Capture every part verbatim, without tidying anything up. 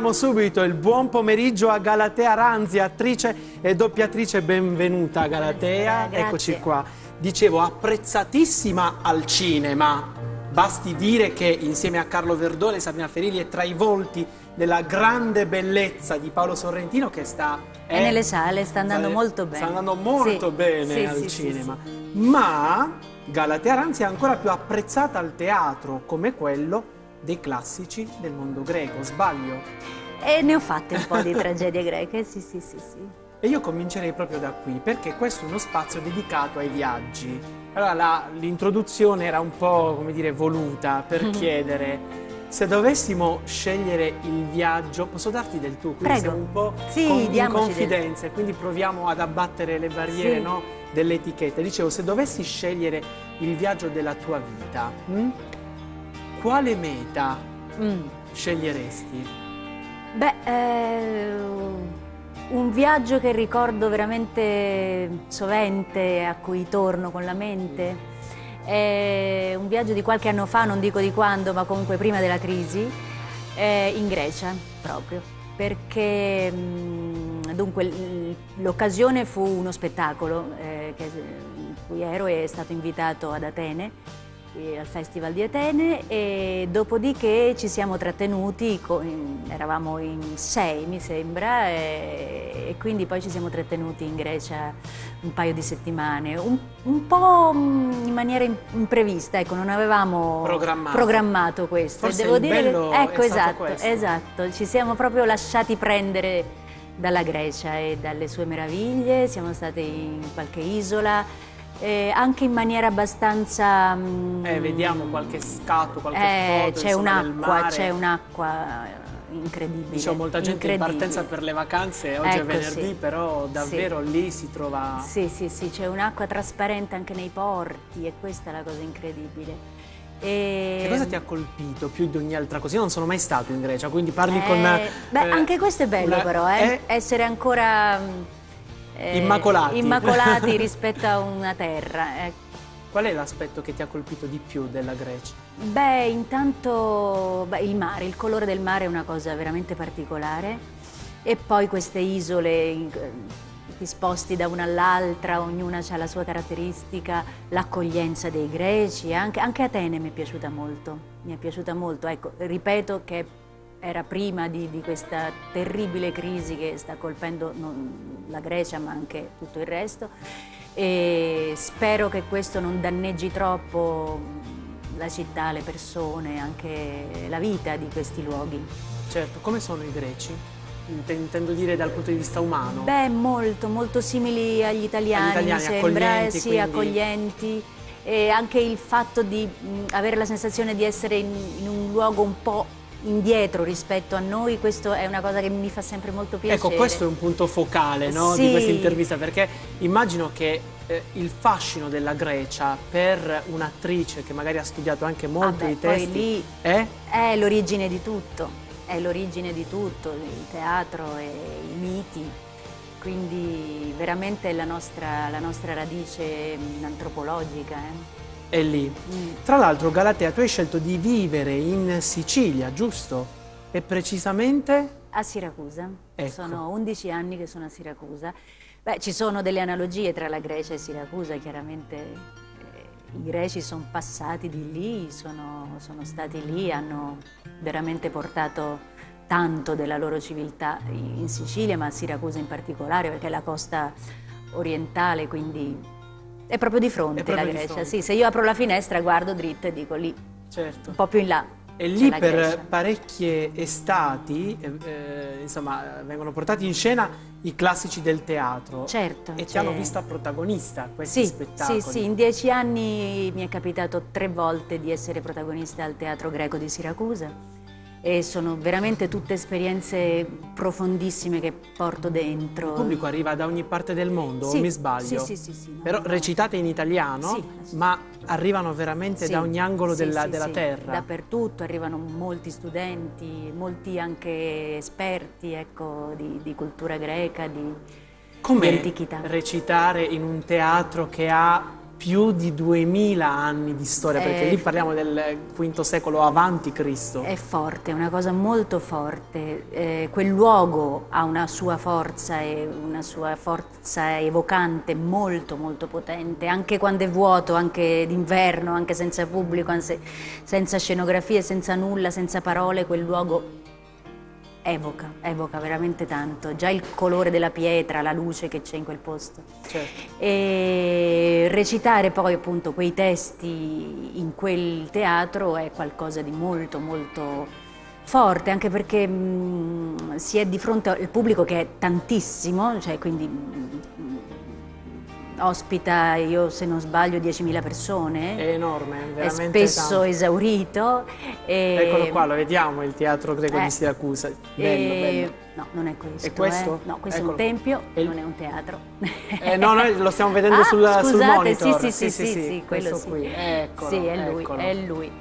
Subito il buon pomeriggio a Galatea Ranzi, attrice e doppiatrice. Benvenuta Galatea. Grazie. Eccoci qua. Dicevo, apprezzatissima al cinema. Basti dire che insieme a Carlo Verdone, Sabrina Ferilli è tra i volti della grande bellezza di Paolo Sorrentino, che sta è eh, nelle sale, sta andando sta, molto bene. Sta andando molto sì. bene sì, al sì, cinema. Sì, sì. Ma Galatea Ranzi è ancora più apprezzata al teatro, come quello dei classici del mondo greco, sbaglio? E ne ho fatte un po' di tragedie greche, sì, sì, sì, sì. E io comincerei proprio da qui, perché questo è uno spazio dedicato ai viaggi. Allora l'introduzione era un po', come dire, voluta per chiedere se dovessimo scegliere il viaggio. Posso darti del tu? Quindi Prego. siamo un po' sì, con, in del... confidenza e quindi proviamo ad abbattere le barriere, sì. no, dell'etichetta. Dicevo, se dovessi scegliere il viaggio della tua vita, hm? quale meta mm. sceglieresti? Beh, eh, un viaggio che ricordo veramente sovente, a cui torno con la mente, è un viaggio di qualche anno fa, non dico di quando, ma comunque prima della crisi, eh, in Grecia proprio, perché mh, dunque l'occasione fu uno spettacolo eh, che, in cui ero e è stato invitato ad Atene, al Festival di Atene, e dopodiché ci siamo trattenuti, con, eravamo in sei mi sembra, e, e quindi poi ci siamo trattenuti in Grecia un paio di settimane, un, un po' in maniera imprevista, ecco, non avevamo programmato, programmato questo. Forse devo il dire bello che, ecco, è esatto, questo. esatto, ci siamo proprio lasciati prendere dalla Grecia e dalle sue meraviglie, siamo stati in qualche isola, Eh, anche in maniera abbastanza... Mm, eh, vediamo qualche scatto, qualche eh, foto, c'è un'acqua, c'è un'acqua incredibile. Diciamo, molta gente in partenza per le vacanze, oggi ecco, è venerdì, sì. Però davvero sì. Lì si trova... Sì, sì, sì, c'è un'acqua trasparente anche nei porti e questa è la cosa incredibile. E... Che cosa ti ha colpito più di ogni altra cosa? Io non sono mai stato in Grecia, quindi parli eh, con... Beh, eh, anche questo è bello una... però, eh? Eh... essere ancora... Eh, immacolati, immacolati rispetto a una terra. Eh. Qual è l'aspetto che ti ha colpito di più della Grecia? Beh, intanto beh, il mare, il colore del mare è una cosa veramente particolare, e poi queste isole, ti sposti da una all'altra, ognuna ha la sua caratteristica, l'accoglienza dei greci, anche, anche Atene mi è piaciuta molto, mi è piaciuta molto, ecco, ripeto che era prima di, di questa terribile crisi che sta colpendo non la Grecia ma anche tutto il resto, e spero che questo non danneggi troppo la città, le persone, anche la vita di questi luoghi. Certo, come sono i greci? Intendo dire dal punto di vista umano. Beh, molto, molto simili agli italiani, agli italiani mi sembra, accoglienti, sì, quindi... accoglienti, e anche il fatto di mh, avere la sensazione di essere in, in un luogo un po' indietro rispetto a noi, questo è una cosa che mi fa sempre molto piacere. Ecco, questo è un punto focale, no, sì. di questa intervista, perché immagino che eh, il fascino della Grecia per un'attrice che magari ha studiato anche molto ah beh, i testi poi lì è, è l'origine di tutto, è l'origine di tutto, il teatro e i miti, quindi veramente la nostra, la nostra radice antropologica. Eh. È lì. Mm. Tra l'altro, Galatea, tu hai scelto di vivere in Sicilia, giusto? E precisamente? A Siracusa. Ecco. Sono undici anni che sono a Siracusa. Beh, ci sono delle analogie tra la Grecia e Siracusa, chiaramente eh, i greci sono passati di lì, sono, sono stati lì, hanno veramente portato tanto della loro civiltà in Sicilia, ma a Siracusa in particolare, perché è la costa orientale, quindi... È proprio di fronte proprio la Grecia, sì, se io apro la finestra guardo dritto e dico lì, certo. Un po' più in là. E lì per Grecia. Parecchie estati, eh, insomma, vengono portati in scena i classici del teatro. Certo. E ti hanno vista protagonista questi sì, spettacoli. Sì, sì, in dieci anni mi è capitato tre volte di essere protagonista al Teatro Greco di Siracusa. E sono veramente tutte esperienze profondissime che porto dentro. Il pubblico arriva da ogni parte del mondo, sì, o mi sbaglio? Sì, sì, sì. sì no, Però no. recitate in italiano, sì, ma arrivano veramente sì, da ogni angolo sì, della, sì, della sì. terra. Dappertutto, arrivano molti studenti, molti anche esperti, ecco, di, di cultura greca, di, di Com'è antichità. recitare in un teatro che ha più di duemila anni di storia, perché È- lì parliamo del quinto secolo avanti Cristo. È forte, è una cosa molto forte. Eh, quel luogo ha una sua forza e una sua forza evocante molto molto potente, anche quando è vuoto, anche d'inverno, anche senza pubblico, anzi, senza scenografie, senza nulla, senza parole, quel luogo evoca, evoca veramente tanto. Già il colore della pietra, la luce che c'è in quel posto. Certo. E recitare poi appunto quei testi in quel teatro è qualcosa di molto molto forte, anche perché mh, si è di fronte al pubblico che è tantissimo, cioè quindi mh, ospita, io se non sbaglio, diecimila persone. È enorme, è È veramente spesso tanto. esaurito. E... Eccolo qua, lo vediamo, il teatro greco Eh, di Siracusa. Bello, e- bello. No, non è questo. È questo? eh. No, questo Eccolo. è un tempio, È il- non è un teatro. Eh, no, noi lo stiamo vedendo Ah, sul, sul scusate, monitor. sì, sì, sì, sì, sì, quello questo sì. qui. Eccolo, Sì, è lui, eccolo. è lui.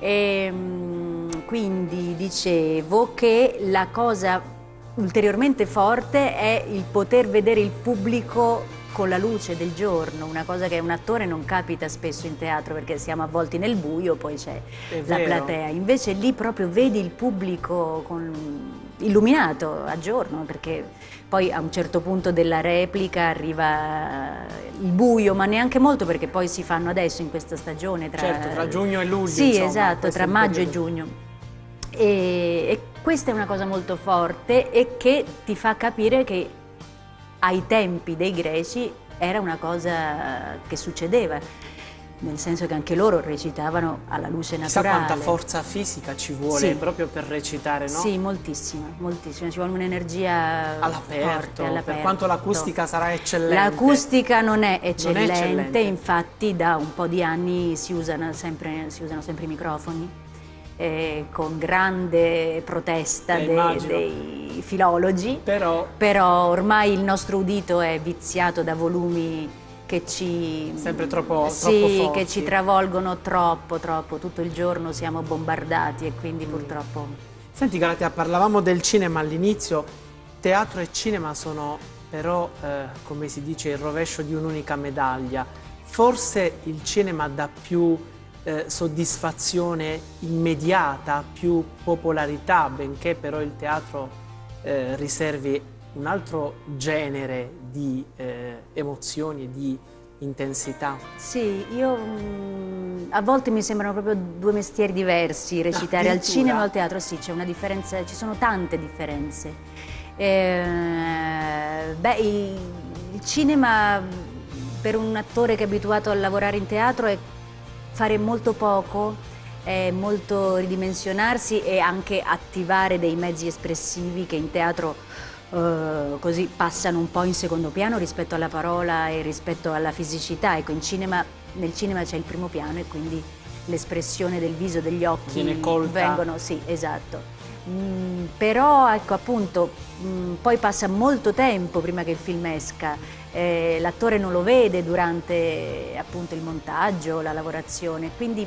Ehm, quindi dicevo che la cosa ulteriormente forte è il poter vedere il pubblico con la luce del giorno, una cosa che a un attore non capita spesso in teatro perché siamo avvolti nel buio, poi c'è È la vero. platea. Invece lì proprio vedi il pubblico con- illuminato a giorno, perché poi a un certo punto della replica arriva il buio, ma neanche molto, perché poi si fanno adesso in questa stagione tra, Certo, tra giugno e luglio, sì, insomma, esatto, questo tra è il maggio e periodo. giugno. E, e questa è una cosa molto forte e che ti fa capire che ai tempi dei greci era una cosa che succedeva, nel senso che anche loro recitavano alla luce Chissà naturale. quanta forza fisica ci vuole Sì. proprio per recitare, no? Sì, moltissima, moltissima, ci vuole un'energia All'aperto, forte, all'aperto. per quanto l'acustica sarà eccellente. L'acustica non è eccellente, eccellente. infatti da un po' di anni si usano sempre, si usano sempre i microfoni, eh, con grande protesta Eh, de- immagino. dei filologi, Però però ormai il nostro udito è viziato da volumi che ci, Sempre troppo- sì, troppo forti. che ci travolgono troppo, troppo, tutto il giorno siamo bombardati e quindi Mm. purtroppo... Senti Galatea, parlavamo del cinema all'inizio, teatro e cinema sono però, eh, come si dice, il rovescio di un'unica medaglia. Forse il cinema dà più eh, soddisfazione immediata, più popolarità, benché però il teatro eh, riservi un altro genere di eh, emozioni e di intensità. Sì, io mm, a volte mi sembrano proprio due mestieri diversi, recitare al Addirittura? cinema o al teatro, sì, c'è una differenza, ci sono tante differenze. Eh, beh, il, il cinema per un attore che è abituato a lavorare in teatro è fare molto poco, è molto ridimensionarsi e anche attivare dei mezzi espressivi che in teatro eh, così passano un po' in secondo piano rispetto alla parola e rispetto alla fisicità. Ecco, in cinema, nel cinema c'è il primo piano e quindi l'espressione del viso, degli occhi Viene colta. vengono, sì, esatto. Mm, però ecco appunto mm, poi passa molto tempo prima che il film esca, eh, l'attore non lo vede durante appunto il montaggio, la lavorazione, quindi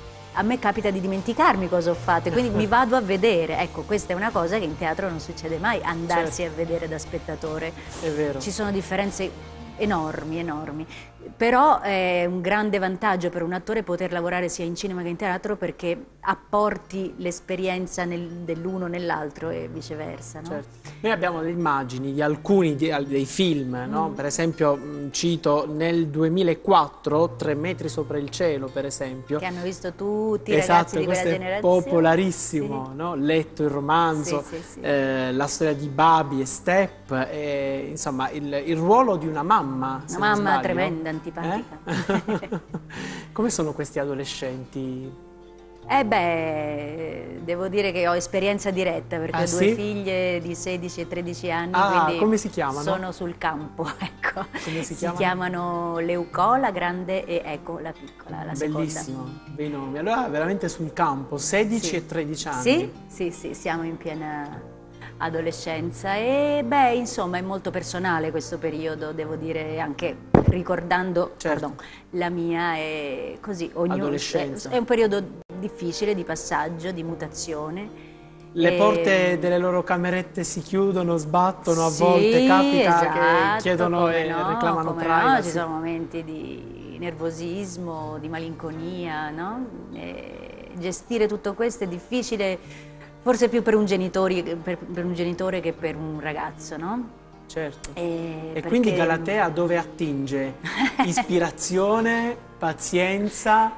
a me capita di dimenticarmi cosa ho fatto e quindi mi vado a vedere. Ecco, questa è una cosa che in teatro non succede mai, andarsi Certo. a vedere da spettatore. È vero. Ci sono differenze enormi, enormi, però è un grande vantaggio per un attore poter lavorare sia in cinema che in teatro perché apporti l'esperienza nel- dell'uno nell'altro e viceversa, no? Certo. Noi abbiamo delle immagini di alcuni di- dei film, no? Mm. Per esempio mh, cito nel duemilaquattro Tre metri sopra il cielo, per esempio. Che hanno visto tutti i Esatto, ragazzi di quella questo è generazione. popolarissimo, Sì. no? Letto il romanzo, Sì, sì, sì. eh, la storia di Babi e Step, e, insomma il, il ruolo di una mamma. se Una non mamma sbaglio. tremenda, antipatica. Eh? Come sono questi adolescenti? Eh beh, devo dire che ho esperienza diretta perché Ah, ho due sì? figlie di sedici e tredici anni, Ah, quindi come si chiamano? sono sul campo, ecco. Come si si chiamano? chiamano Leucò, la grande, e Eco, la piccola, la Bellissimo, seconda. bei nomi. Allora veramente sul campo, sedici Sì. e tredici anni. Sì, sì, sì, siamo in piena adolescenza e beh, insomma, è molto personale questo periodo, devo dire, anche ricordando, Certo. pardon, la mia è così, ognuno Adolescenza. è un periodo difficile di passaggio, di mutazione. Le E- porte delle loro camerette si chiudono, sbattono, a Sì, volte capita esatto, che chiedono come e no, reclamano come privacy. no, ci sono momenti di nervosismo, di malinconia, no? E gestire tutto questo è difficile, forse più per un, genitori, per, per un genitore che per un ragazzo, no? Certo. E, e perché... quindi Galatea dove attinge? Ispirazione, pazienza?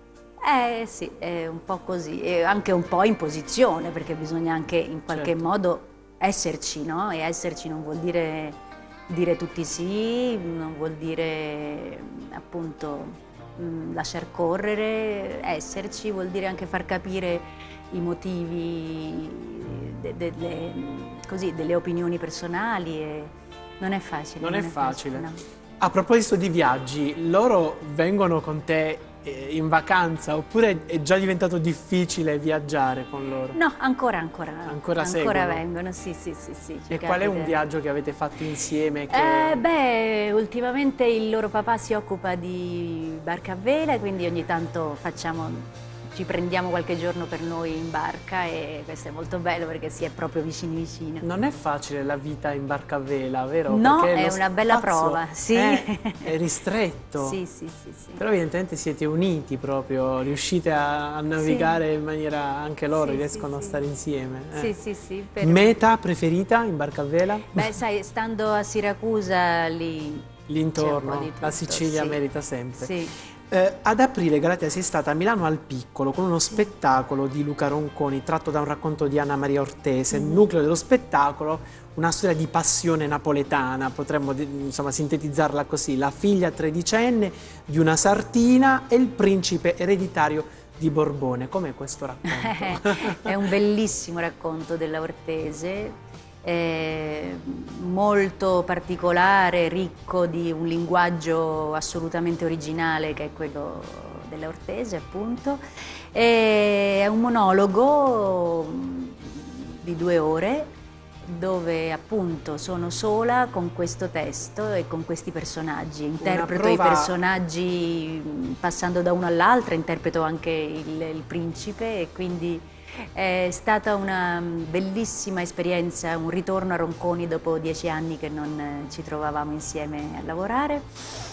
Eh sì, è un po' così, e anche un po' in posizione, perché bisogna anche in qualche Certo. modo esserci, no? E esserci non vuol dire dire tutti sì, non vuol dire appunto mh, lasciar correre, esserci, vuol dire anche far capire i motivi de, de, de, così, delle opinioni personali e non è facile. Non, non è, è facile. facile no. A proposito di viaggi, loro vengono con te in vacanza oppure è già diventato difficile viaggiare con loro? No, ancora, ancora. Ancora, ancora vengono, sì, sì, sì. sì e qual è un viaggio che avete fatto insieme? Che... Eh, beh, ultimamente il loro papà si occupa di barca a vela, quindi ogni tanto facciamo... ci prendiamo qualche giorno per noi in barca e questo è molto bello perché si è proprio vicini vicino. Non è facile la vita in barca a vela, vero? No, perché è una bella prova, sì. È, è ristretto. Sì, sì, sì, sì. Però evidentemente siete uniti proprio, riuscite a, a navigare sì. in maniera, anche loro sì, riescono sì, a stare insieme. Eh. Sì, sì, sì. Per... Meta preferita in barca a vela? Beh, sai, stando a Siracusa lì... L'intorno, la Sicilia sì. merita sempre. Sì. Eh, ad aprile Galatea sei stata a Milano al Piccolo con uno spettacolo di Luca Ronconi tratto da un racconto di Anna Maria Ortese. Il mm. nucleo dello spettacolo, una storia di passione napoletana, potremmo insomma sintetizzarla così: la figlia tredicenne di una sartina e il principe ereditario di Borbone. Com'è questo racconto? È un bellissimo racconto della Ortese. Eh, molto particolare, ricco di un linguaggio assolutamente originale che è quello della Ortese, appunto. E è un monologo di due ore dove appunto sono sola con questo testo e con questi personaggi. Interpreto prova... i personaggi passando da uno all'altro, interpreto anche il, il principe e quindi è stata una bellissima esperienza, un ritorno a Ronconi dopo dieci anni che non ci trovavamo insieme a lavorare.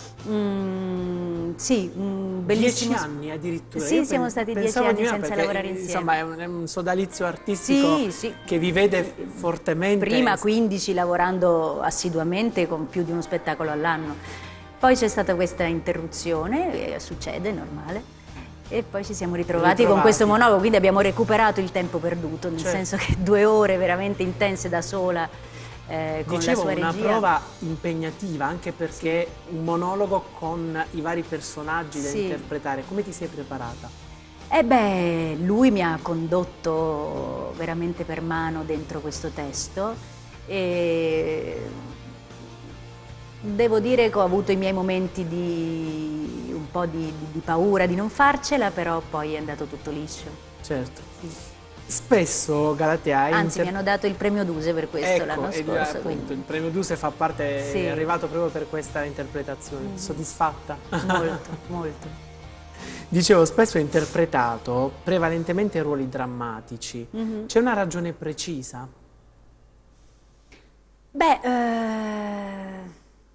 Mm, sì, un bellissimo... Dieci anni addirittura? Sì, Io siamo stati dieci anni senza perché, lavorare insieme. Insomma, è un, è un sodalizio artistico sì, sì. che vi vede fortemente. Prima quindici lavorando assiduamente con più di uno spettacolo all'anno. Poi c'è stata questa interruzione, eh, succede, è normale. E poi ci siamo ritrovati, ritrovati con questo monologo, quindi abbiamo recuperato il tempo perduto, nel certo. senso che due ore veramente intense da sola eh, con Dicevo, la sua regia. Una prova impegnativa, anche perché sì. un monologo con i vari personaggi da sì. interpretare. Come ti sei preparata? Eh beh, lui mi ha condotto veramente per mano dentro questo testo e devo dire che ho avuto i miei momenti di un po' di, di, di paura di non farcela, però poi è andato tutto liscio. Certo. Sì. Spesso Galatea... Anzi, inter... mi hanno dato il premio Duse per questo ecco, l'anno scorso. Appunto, quindi... il premio Duse fa parte, sì. è arrivato proprio per questa interpretazione. Mm. Soddisfatta? Molto, molto. Dicevo, spesso è interpretato prevalentemente ruoli drammatici. Mm-hmm. C'è una ragione precisa? Beh... Eh...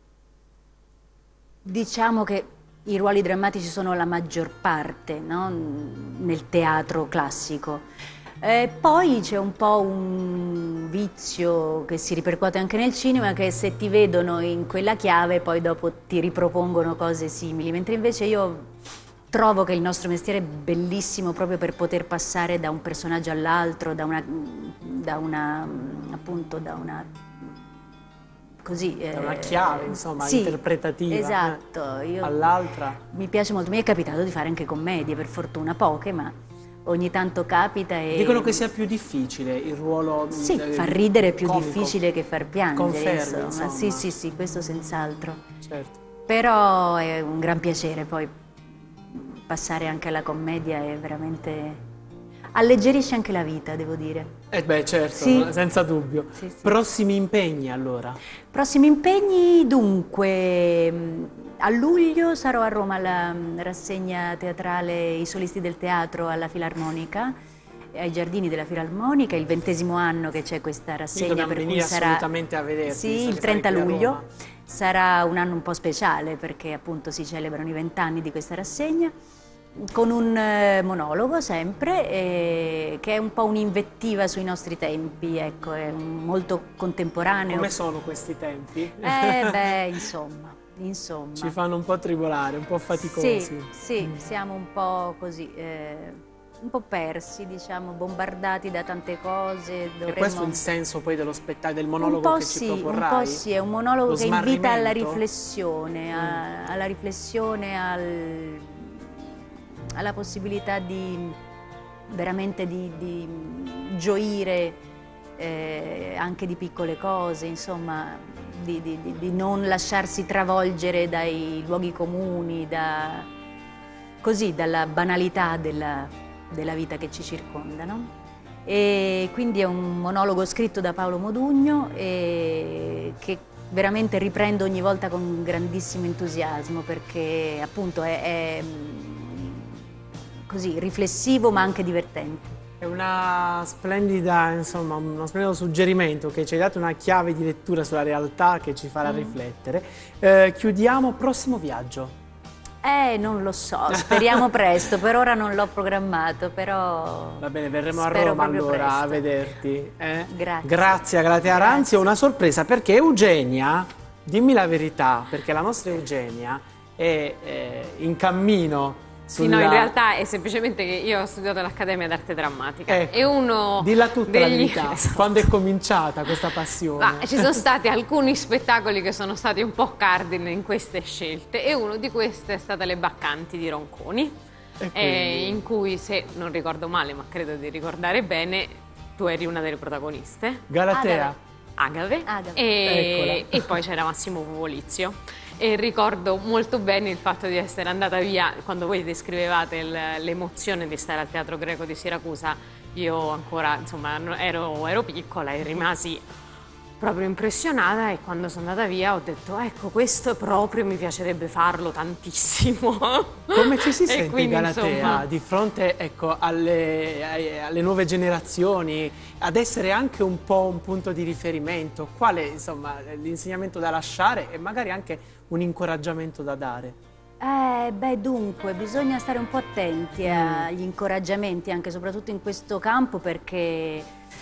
Diciamo che i ruoli drammatici sono la maggior parte, no? Nel teatro classico. Eh, poi c'è un po' un vizio che si ripercuote anche nel cinema, che se ti vedono in quella chiave poi dopo ti ripropongono cose simili, mentre invece io trovo che il nostro mestiere è bellissimo proprio per poter passare da un personaggio all'altro, da una, da una, appunto, da una... Così, è una chiave, insomma, sì, interpretativa. Esatto. Eh, all'altra. Mi piace molto, mi è capitato di fare anche commedie, per fortuna poche, ma ogni tanto capita e... Dicono che sia più difficile il ruolo... Sì, del, far ridere è più comico. difficile che far piangere, Confermi, insomma. insomma. Sì, sì, sì, questo senz'altro. Certo. Però è un gran piacere poi passare anche alla commedia, è veramente... alleggerisce anche la vita, devo dire. Eh beh, certo, sì. senza dubbio. Sì, sì. Prossimi impegni, allora? Prossimi impegni, dunque, a luglio sarò a Roma alla rassegna teatrale I Solisti del Teatro alla Filarmonica ai Giardini della Filarmonica, il ventesimo anno che c'è questa rassegna, per cui sarà assolutamente a vederti, sì, il trenta luglio. Sarà un anno un po' speciale perché appunto si celebrano i vent'anni di questa rassegna, con un eh, monologo sempre, eh, che è un po' un'invettiva sui nostri tempi, ecco, è un, molto contemporaneo. Come sono questi tempi? Eh beh, insomma, insomma. Ci fanno un po' tribolare, un po' faticosi. Sì, sì, siamo un po' così, eh, un po' persi, diciamo, bombardati da tante cose. Dovremmo... E questo è il senso poi dello spettacolo, del monologo che sì, ci proporrai? Un po' sì, è un monologo Lo che invita alla smarrimento? riflessione, a, Mm. alla riflessione, al, alla possibilità di veramente di, di gioire eh, anche di piccole cose, insomma, di, di, di, di non lasciarsi travolgere dai luoghi comuni, da, così, dalla banalità della, della vita che ci circonda, no? E quindi è un monologo scritto da Paolo Modugno e che veramente riprendo ogni volta con grandissimo entusiasmo, perché appunto è, è così riflessivo ma anche divertente. È una splendida, insomma, uno splendido suggerimento che ci hai dato, una chiave di lettura sulla realtà che ci farà mm. riflettere. Eh, chiudiamo, prossimo viaggio. Eh, non lo so, speriamo presto, per ora non l'ho programmato, però... Va bene, verremo a Roma allora presto. a vederti. Eh? Grazie. Grazie a Galatea Ranzi, ho una sorpresa perché Eugenia, dimmi la verità, perché la nostra Eugenia è eh, in cammino. Sì, no, in realtà è semplicemente che io ho studiato all'Accademia d'Arte Drammatica. Ecco, e uno dilla tutta degli... la verità, esatto. Quando è cominciata questa passione? Ma ci sono stati alcuni spettacoli che sono stati un po' cardine in queste scelte e uno di questi è stata Le Baccanti di Ronconi, e eh, in cui, se non ricordo male, ma credo di ricordare bene, tu eri una delle protagoniste. Galatea. Agave, Agave. E, e poi c'era Massimo Povolizio. E ricordo molto bene il fatto di essere andata via, quando voi descrivevate l'emozione di stare al Teatro Greco di Siracusa, io ancora, insomma, ero, ero piccola e rimasi proprio impressionata, e quando sono andata via ho detto, ecco, questo proprio mi piacerebbe farlo tantissimo. Come ci si sente, quindi, Galatea, insomma... di fronte, ecco, alle, alle nuove generazioni, ad essere anche un po' un punto di riferimento? Qual è, insomma, l'insegnamento da lasciare e magari anche un incoraggiamento da dare? Eh, beh, dunque, bisogna stare un po' attenti agli incoraggiamenti, anche soprattutto in questo campo, perché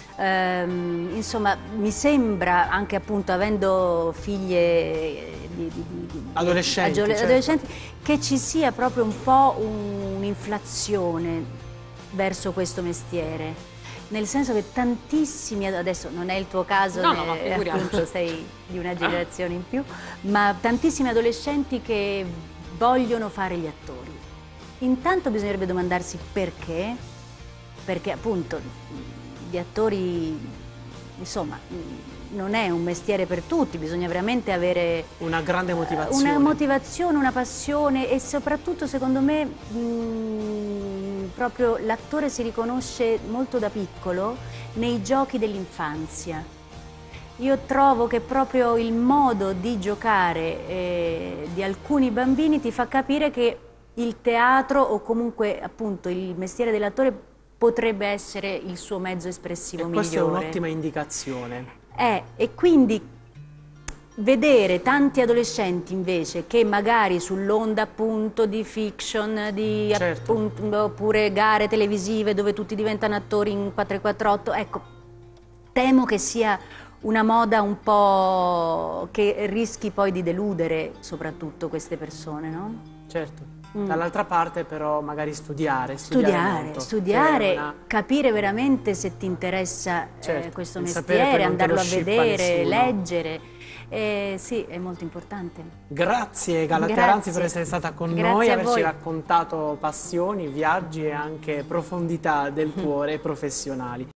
ehm, insomma, mi sembra, anche appunto avendo figlie di, di, di, adolescenti, di, certo. adolescenti, che ci sia proprio un po' un'inflazione verso questo mestiere. Nel senso che tantissimi, adesso non è il tuo caso, no, no, ne, ma appunto sei di una generazione in più, ma tantissimi adolescenti che vogliono fare gli attori. Intanto bisognerebbe domandarsi perché, perché appunto gli attori, insomma, non è un mestiere per tutti, bisogna veramente avere una grande motivazione, una motivazione, una passione, e soprattutto secondo me mh, proprio l'attore si riconosce molto da piccolo nei giochi dell'infanzia. Io trovo che proprio il modo di giocare eh, di alcuni bambini ti fa capire che il teatro, o comunque appunto il mestiere dell'attore, potrebbe essere il suo mezzo espressivo migliore. Questa è un'ottima indicazione. Eh, e quindi vedere tanti adolescenti invece che magari sull'onda appunto di fiction, di certo. appunto, oppure gare televisive dove tutti diventano attori in quattro e quattr'otto, ecco, temo che sia una moda un po' che rischi poi di deludere soprattutto queste persone, no? Certo. Mm. Dall'altra parte però magari studiare, studiare, studiare, molto, studiare una... capire veramente se ti interessa certo, eh, questo mestiere, andarlo a vedere, leggere. Eh, sì, è molto importante. Grazie Galatea Ranzi per essere stata con Grazie noi, a averci voi. raccontato passioni, viaggi e anche profondità del cuore professionali.